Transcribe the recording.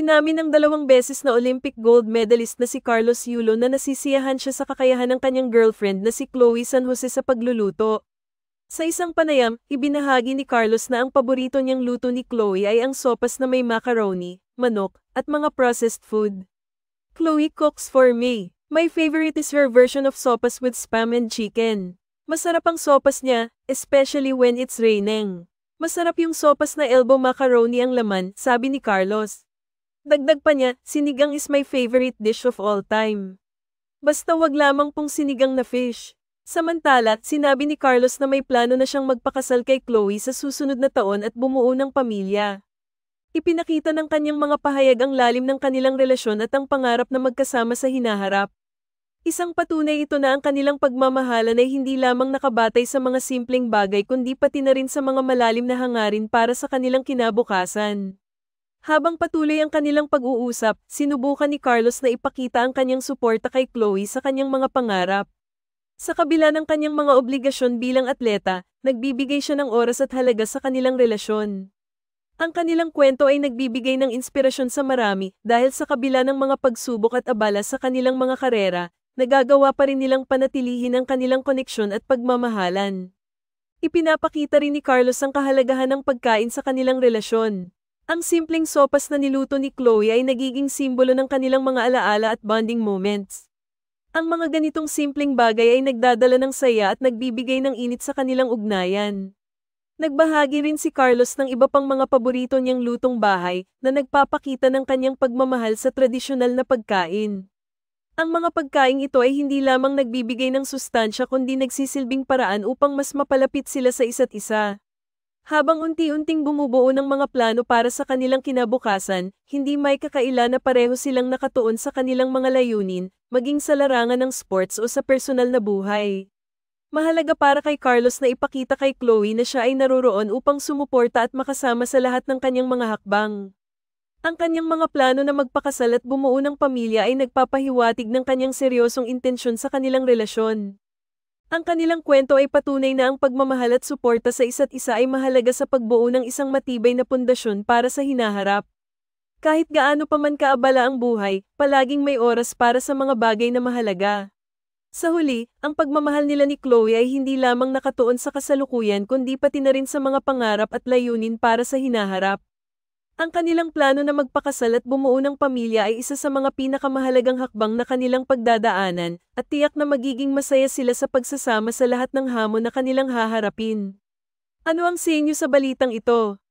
Inamin ng 2 beses na Olympic gold medalist na si Carlos Yulo na nasisiyahan siya sa kakayahan ng kanyang girlfriend na si Chloe San Jose sa pagluluto. Sa isang panayam, ibinahagi ni Carlos na ang paborito niyang luto ni Chloe ay ang sopas na may macaroni, manok, at mga processed food. Chloe cooks for me. My favorite is her version of sopas with spam and chicken. Masarap ang sopas niya, especially when it's raining. Masarap yung sopas na elbow macaroni ang laman, sabi ni Carlos. Dagdag pa niya, sinigang is my favorite dish of all time. Basta wag lamang pong sinigang na fish. Samantala, sinabi ni Carlos na may plano na siyang magpakasal kay Chloe sa susunod na taon at bumuo ng pamilya. Ipinakita ng kanyang mga pahayag ang lalim ng kanilang relasyon at ang pangarap na magkasama sa hinaharap. Isang patunay ito na ang kanilang pagmamahalan ay hindi lamang nakabatay sa mga simpleng bagay kundi pati na rin sa mga malalim na hangarin para sa kanilang kinabukasan. Habang patuloy ang kanilang pag-uusap, sinubukan ni Carlos na ipakita ang kanyang suporta kay Chloe sa kanyang mga pangarap. Sa kabila ng kanyang mga obligasyon bilang atleta, nagbibigay siya ng oras at halaga sa kanilang relasyon. Ang kanilang kwento ay nagbibigay ng inspirasyon sa marami dahil sa kabila ng mga pagsubok at abala sa kanilang mga karera, nagagawa pa rin nilang panatilihin ang kanilang koneksyon at pagmamahalan. Ipinapakita rin ni Carlos ang kahalagahan ng pagkain sa kanilang relasyon. Ang simpleng sopas na niluto ni Chloe ay nagiging simbolo ng kanilang mga alaala at bonding moments. Ang mga ganitong simpleng bagay ay nagdadala ng saya at nagbibigay ng init sa kanilang ugnayan. Nagbahagi rin si Carlos ng iba pang mga paborito niyang lutong bahay na nagpapakita ng kanyang pagmamahal sa tradisyonal na pagkain. Ang mga pagkaing ito ay hindi lamang nagbibigay ng sustansya kundi nagsisilbing paraan upang mas mapalapit sila sa isa't isa. Habang unti-unting bumubuo ng mga plano para sa kanilang kinabukasan, hindi may kakaila na pareho silang nakatuon sa kanilang mga layunin, maging sa larangan ng sports o sa personal na buhay. Mahalaga para kay Carlos na ipakita kay Chloe na siya ay naroroon upang sumuporta at makasama sa lahat ng kanyang mga hakbang. Ang kanyang mga plano na magpakasal at bumuo ng pamilya ay nagpapahiwatig ng kanyang seryosong intensyon sa kanilang relasyon. Ang kanilang kwento ay patunay na ang pagmamahal at suporta sa isa't isa ay mahalaga sa pagbuo ng isang matibay na pundasyon para sa hinaharap. Kahit gaano pa man kaabala ang buhay, palaging may oras para sa mga bagay na mahalaga. Sa huli, ang pagmamahal nila ni Chloe ay hindi lamang nakatuon sa kasalukuyan kundi pati na rin sa mga pangarap at layunin para sa hinaharap. Ang kanilang plano na magpakasal at bumuo ng pamilya ay isa sa mga pinakamahalagang hakbang na kanilang pagdadaanan, at tiyak na magiging masaya sila sa pagsasama sa lahat ng hamon na kanilang haharapin. Ano ang sa inyo sa balitang ito?